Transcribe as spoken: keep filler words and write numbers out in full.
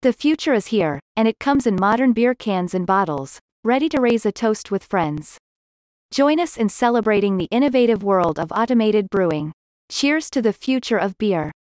The future is here, and it comes in modern beer cans and bottles, ready to raise a toast with friends. Join us in celebrating the innovative world of automated brewing. Cheers to the future of beer.